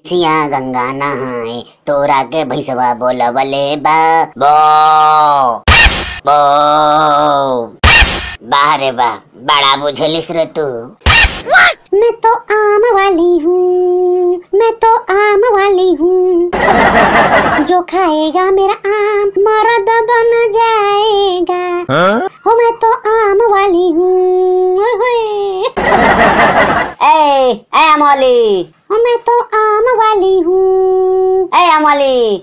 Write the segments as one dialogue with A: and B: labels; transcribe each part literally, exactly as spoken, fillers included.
A: सिया गंगा नहाए तोरा के भैसवा बोलवले बा बो बो बाहरे बा बड़ा बुझलिस रे तू।
B: मैं तो आम वाली हूँ, मैं तो आम वाली हूँ, जो खाएगा मेरा आम मर्द बन जाएगा। हाँ? हो मैं तो आम वाली हूँ।
A: ए ए आम वाली,
B: हो मैं तो आम वाली हूँ।
A: ए आम वाली,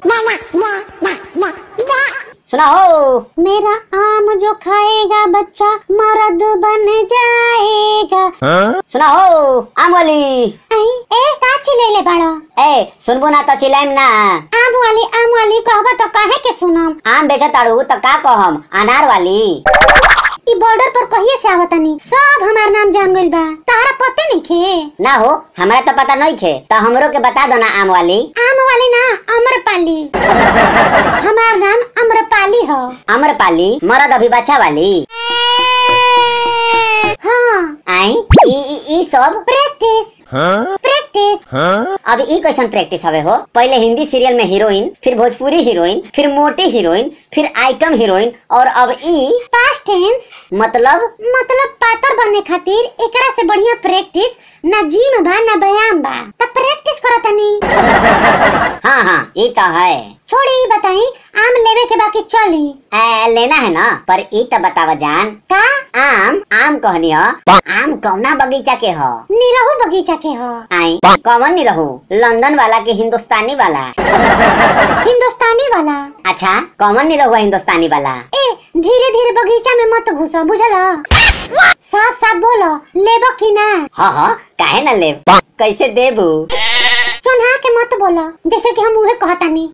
A: सुना हो,
B: मेरा आम जो खाएगा बच्चा मर्द बन जाएगा।
A: हाँ? सुना हो आम वाली।
B: आई ए का चिल्लेले बड़ा?
A: ए सुनबो ना तो चिल्लाइम ना।
B: आम वाली आम वाली कहबा तो काहे के सुनम?
A: आम बेचत ताड़ू तो का कहम? अनार वाली।
B: ई बॉर्डर पर कहिए से आवतनी, सब हमार नाम जान गइल बा, तारा पते नहीं खे?
A: ना हो, हमरा तो पता नहीं खे, तो हमरो के बता दो ना आम वाली।
B: आम वाली ना, अमरपाली। हमार नाम अमरपाली हो।
A: अमरपाली मरद अभी बच्चा वाली।
B: हाँ।
A: आई ई ई ई सब
B: प्रैक्टिस।
A: हाँ?
B: प्रैक्टिस।
A: हाँ? अब ई कैसन प्रैक्टिस हवे हो? पहले हिंदी सीरियल में हीरोइन, फिर भोजपुरी हीरोइन, फिर मोटी हीरोइन, फिर आइटम हीरोइन, और अब ई
B: पास्ट टेंस।
A: मतलब
B: मतलब पातर बनने खातिर एकरा से बढ़िया प्रैक्टिस ना जिम बा ना व्यायाम बा, तब प्रैक्टिस करतनी।
A: हाँ हाँ ई तो है।
B: छोड़ी बताई, आम लेवे के बाकी चली।
A: ए, लेना है ना, पर ई तो बतावा जान
B: का?
A: आम आम कहनी हो, आम कौना बगीचा के हो?
B: निरहू बगीचा के हो।
A: आई कौन निरहू? लंदन वाला के हिंदुस्तानी वाला?
B: हिंदुस्तानी वाला।
A: अच्छा कौन निरहू हिंदुस्तानी वाला?
B: ए धीरे धीरे बगीचा में मत घुसो, बुझला? साफ साफ बोलो, लेबो की ना?
A: हाँ हाँ काहे ना लेब, कैसे देबू?
B: चुना के मत बोलो, जैसे कि हम उहे कहतानी।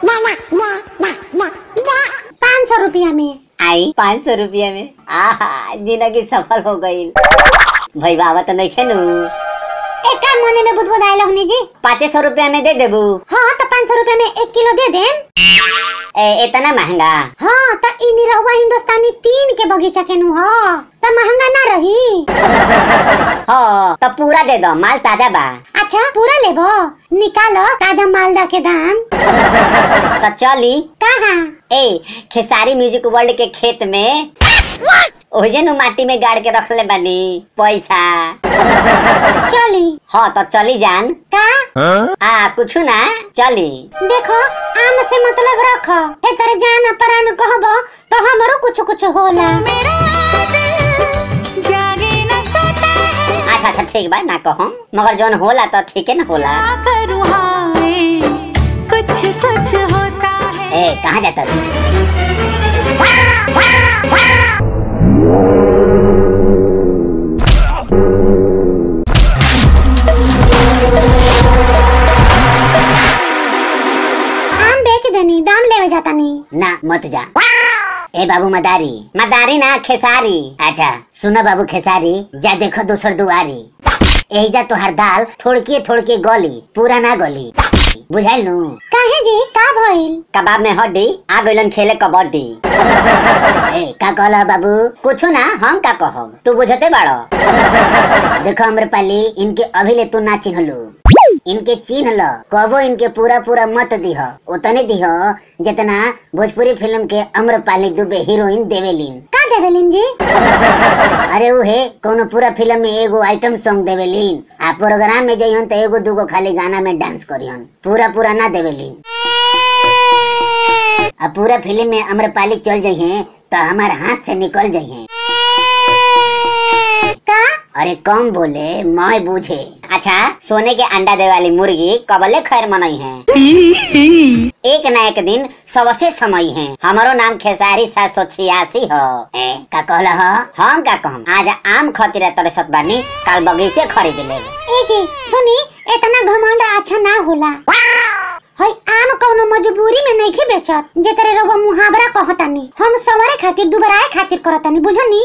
B: पाँच सौ रुपया में।
A: आई पाँच सौ रुपया में? आहा जिंदगी सफल हो गई। भाई बाबा तो नहीं खेलू।
B: एक काम मने में बुदबुद आए लगनी जी।
A: पाँच सौ रुपया में दे देबू?
B: हाँ तो पाँच सौ रुपया में एक किलो दे दे।
A: ए इतना महंगा?
B: हाँ तो ई निरहुआ हिंदुस्तानी तीन के बगीचा के नु हो, तो महंगा ना रही।
A: हाँ तो पूरा दे दो, माल ताजा बा।
B: अच्छा पूरा लेबो, निकालो ताजा मालदा के दाम।
A: तो चली
B: कहाँ?
A: ए खेसारी म्यूजिक वर्ल्ड के खेत में, ओजे नु माटी में गाड़ के रख ले बानी पैसा।
B: चली?
A: हाँ तो चली जान
B: का?
A: हाँ? आ कुछ ना चली।
B: देखो आम से मतलब रखो, ए तेरे जान परान कहबो तो हमरो कुछ कुछ होला।
A: अच्छा अच्छा ठीक बा ना कहूँ, मगर जोन होला तो ठीक है ना होला।
B: कुछ कुछ होता है।
A: ए कहाँ जाता तू?
B: आम बेच देनी, दाम लेवे जाता नहीं।
A: ना मत जा। ए बाबू मदारी, मदारी ना खेसारी। अच्छा सुनो बाबू खेसारी, जा देखो दूसर दुआरी, यही जा तुहार दाल थोड़की थोड़की गली, पूरा ना गली, बुझाइल नु?
B: काहे जी का भइल?
A: कबाब में हड्डी आ गइलन खेले कबड्डी। ए का कहला बाबू? कुछो ना, हम का कहब, तू बुझते बाड़ो। देखो अमरपाली, इनके अभी ले तू ना चिन्हलू, इनके चिन्ह लो, कबो इनके पूरा पूरा मत दिह, उतने दिह जितना भोजपुरी फिल्म के अमरपाली दुबे हीरोइन देवेलिन।
B: का देवेलिन जी?
A: अरे वो है कोनो पूरा फिल्म में एगो आइटम सॉन्ग देवेलिन, आ प्रोग्राम में जइहन तो एगो दूगो खाली गाना में डांस करिहन, पूरा पूरा ना देवेलिन। अब पूरा फिल्म में अमरपाली चल जइहे तो हमारे हाथ से निकल जइहे।
B: का?
A: अरे कम बोले मैं बूझे। अच्छा सोने के अंडा दे वाली मुर्गी कबले खैर मनई है। एक न एक दिन सबसे समय है, हमारो नाम खेसारी सात सौ छियासी हो। ए का कहला हो? हम का कहम, आज आम खतीरा तरसत बानी, काल बगीचे खरीद ले।
B: ए जी सुनी, इतना घमंड अच्छा ना होला। हई आम कौनो मजबूरी में नहीं बेचत, जेकरे रोग मुहावरा कहतानी, हम सवरे खातिर दुबराए खातिर करतानी, बुझनी?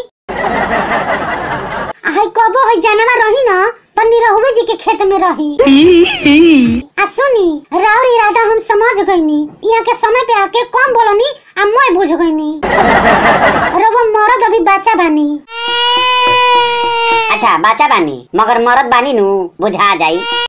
B: हई कबो हई जानवर रही ना तो निरहुए जी के खेत में रही। आ सुनी, राउर इरादा हम समझ गईनी, यहाँ के समय पे आके कम बोलनी आ मैं बुझ गईनी। रोबो मरद अभी बच्चा बानी।
A: अच्छा बच्चा बानी, मगर मरद बानी नु बुझा जाई।